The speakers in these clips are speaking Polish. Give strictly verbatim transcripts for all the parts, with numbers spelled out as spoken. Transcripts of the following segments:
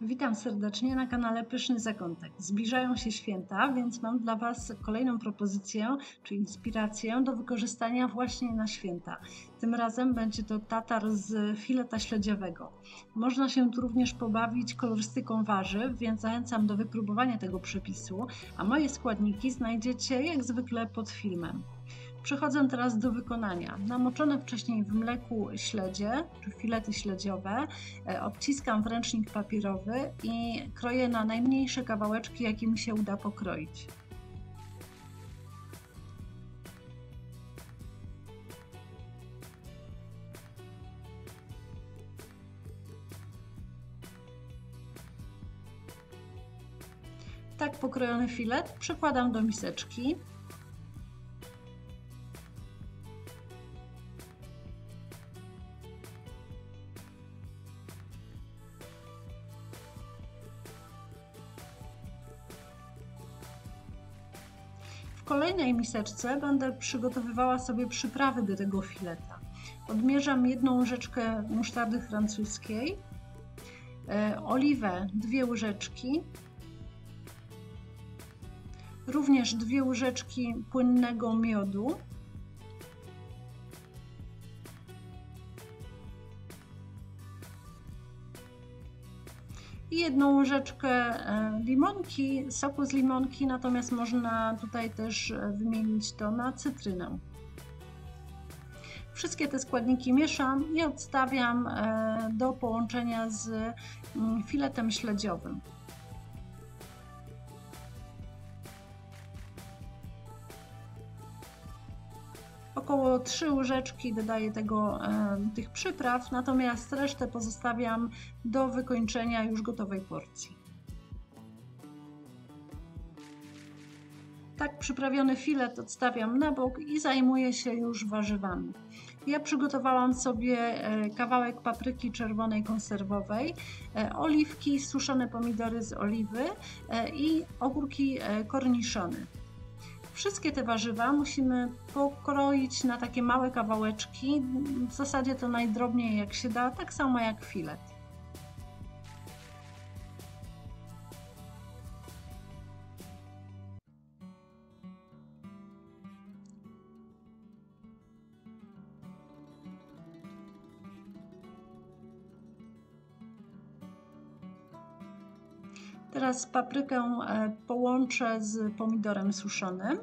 Witam serdecznie na kanale Pyszny Zakątek. Zbliżają się święta, więc mam dla Was kolejną propozycję, czy inspirację do wykorzystania właśnie na święta. Tym razem będzie to tatar z fileta śledziowego. Można się tu również pobawić kolorystyką warzyw, więc zachęcam do wypróbowania tego przepisu, a moje składniki znajdziecie jak zwykle pod filmem. Przechodzę teraz do wykonania. Namoczone wcześniej w mleku śledzie, czy filety śledziowe, obciskam w ręcznik papierowy i kroję na najmniejsze kawałeczki, jakie mi się uda pokroić. Tak pokrojony filet przekładam do miseczki. W kolejnej miseczce będę przygotowywała sobie przyprawy do tego fileta. Odmierzam jedną łyżeczkę musztardy francuskiej, oliwę dwie łyżeczki, również dwie łyżeczki płynnego miodu, i jedną łyżeczkę limonki, soku z limonki, natomiast można tutaj też wymienić to na cytrynę. Wszystkie te składniki mieszam i odstawiam do połączenia z filetem śledziowym. Około trzy łyżeczki dodaję tego, tych przypraw, natomiast resztę pozostawiam do wykończenia już gotowej porcji. Tak przyprawiony filet odstawiam na bok i zajmuję się już warzywami. Ja przygotowałam sobie kawałek papryki czerwonej konserwowej, oliwki, suszone pomidory z oliwy i ogórki korniszony. Wszystkie te warzywa musimy pokroić na takie małe kawałeczki, w zasadzie to najdrobniej jak się da, tak samo jak filet. Teraz paprykę połączę z pomidorem suszonym.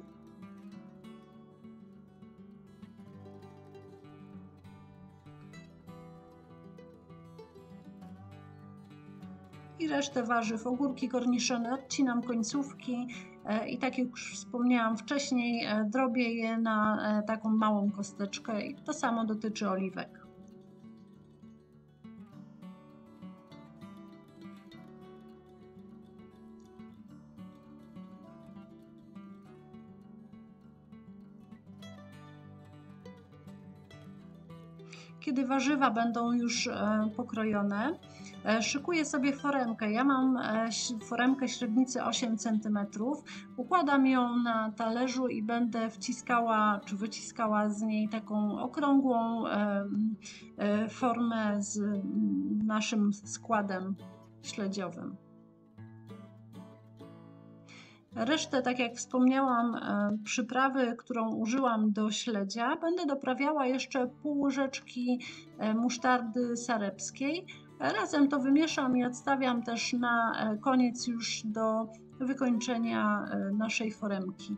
I resztę warzyw, ogórki korniszone, odcinam końcówki i tak jak już wspomniałam wcześniej, drobię je na taką małą kosteczkę i to samo dotyczy oliwek. Kiedy warzywa będą już pokrojone, szykuję sobie foremkę. Ja mam foremkę średnicy osiem centymetrów. Układam ją na talerzu i będę wciskała czy wyciskała z niej taką okrągłą formę z naszym składem śledziowym. Resztę, tak jak wspomniałam, przyprawy, którą użyłam do śledzia, będę doprawiała jeszcze pół łyżeczki musztardy sarepskiej. Razem to wymieszam i odstawiam też na koniec już do wykończenia naszej foremki.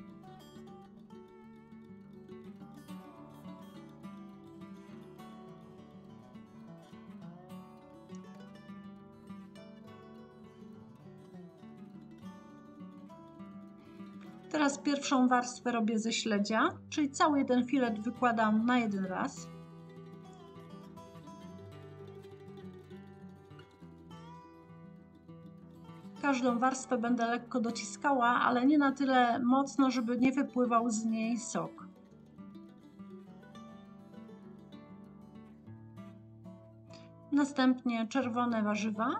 Teraz pierwszą warstwę robię ze śledzia, czyli cały jeden filet wykładam na jeden raz. Każdą warstwę będę lekko dociskała, ale nie na tyle mocno, żeby nie wypływał z niej sok. Następnie czerwone warzywa.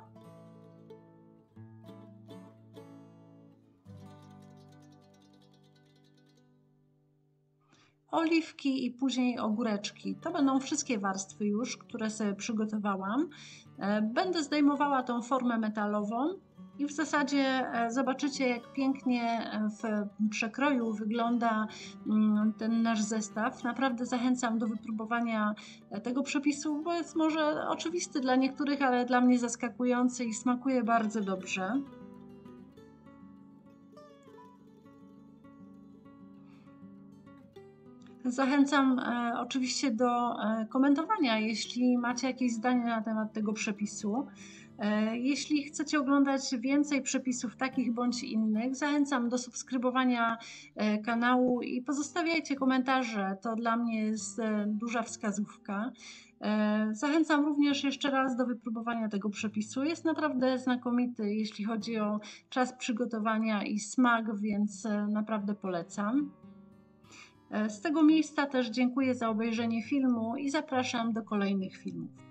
oliwki i później ogóreczki. To będą wszystkie warstwy już, które sobie przygotowałam. E, Będę zdejmowała tą formę metalową i w zasadzie e, zobaczycie, jak pięknie e, w przekroju wygląda mm, ten nasz zestaw. Naprawdę zachęcam do wypróbowania e, tego przepisu, bo jest może oczywisty dla niektórych, ale dla mnie zaskakujący i smakuje bardzo dobrze. Zachęcam e, oczywiście do e, komentowania, jeśli macie jakieś zdanie na temat tego przepisu. E, jeśli chcecie oglądać więcej przepisów takich bądź innych, zachęcam do subskrybowania e, kanału i pozostawiajcie komentarze. To dla mnie jest e, duża wskazówka. E, Zachęcam również jeszcze raz do wypróbowania tego przepisu. Jest naprawdę znakomity, jeśli chodzi o czas przygotowania i smak, więc e, naprawdę polecam. Z tego miejsca też dziękuję za obejrzenie filmu i zapraszam do kolejnych filmów.